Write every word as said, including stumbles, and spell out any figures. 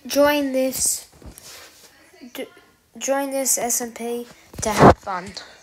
join this, join this S M P to have fun.